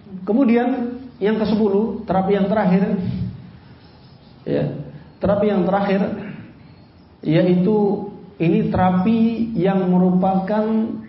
Kemudian yang ke-10, terapi yang terakhir, ya, terapi yang terakhir yaitu ini terapi yang merupakan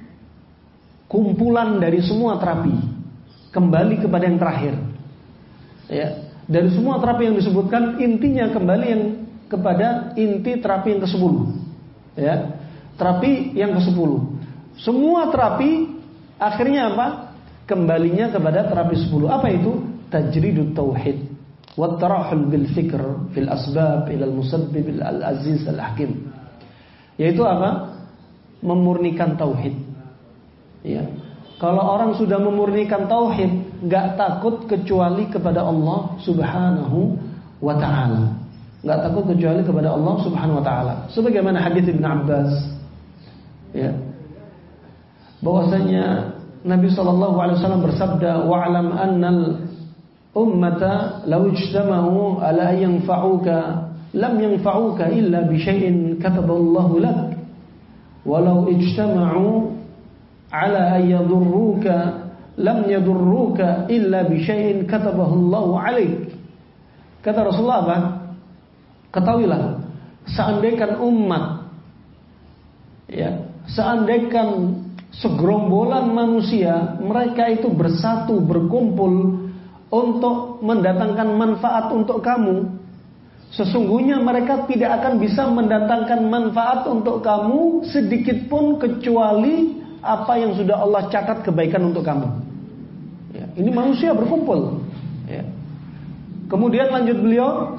kumpulan dari semua terapi, kembali kepada yang terakhir. Ya, dari semua terapi yang disebutkan intinya kembali yang kepada inti terapi yang ke-10. Ya, terapi yang ke-10. Semua terapi akhirnya apa? Kembalinya kepada terapi 10. Apa itu? Tajridut tauhid wa tarahul bil fikr fil asbab ila al musabbib al aziz al hakim. Yaitu apa? Memurnikan tauhid. Ya. Kalau orang sudah memurnikan tauhid, enggak takut kecuali kepada Allah Subhanahu wa taala. Enggak takut kecuali kepada Allah Subhanahu wa taala. Sebagaimana hadis Ibnu Abbas, ya. Bahwasanya Nabi sallallahu alaihi wasallam bersabda, "Wa'lam annal ummata law ijtama'u ala an yanfa'uka lam yanfa'uka illa bi syai'in kataballahu lak walau ijtama'u ala an yadurruka lam yadurruka illa bi syai'in katabahu alaik." Kata Rasulullah apa? Ketahuilah, seandainya umat, ya, seandainya segerombolan manusia mereka itu bersatu berkumpul untuk mendatangkan manfaat untuk kamu, sesungguhnya mereka tidak akan bisa mendatangkan manfaat untuk kamu sedikit pun kecuali apa yang sudah Allah catat kebaikan untuk kamu. Ya, ini manusia berkumpul. Ya. Kemudian lanjut beliau,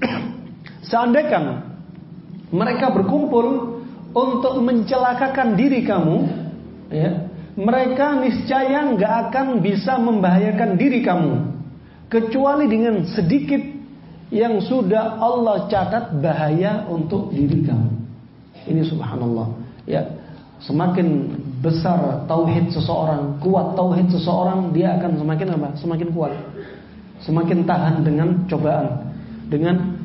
seandainya mereka berkumpul untuk mencelakakan diri kamu, ya, mereka niscaya nggak akan bisa membahayakan diri kamu kecuali dengan sedikit yang sudah Allah catat bahaya untuk diri kamu. Ini subhanallah. Ya, semakin besar tauhid seseorang, kuat tauhid seseorang, dia akan semakin apa? Semakin kuat, semakin tahan dengan cobaan, dengan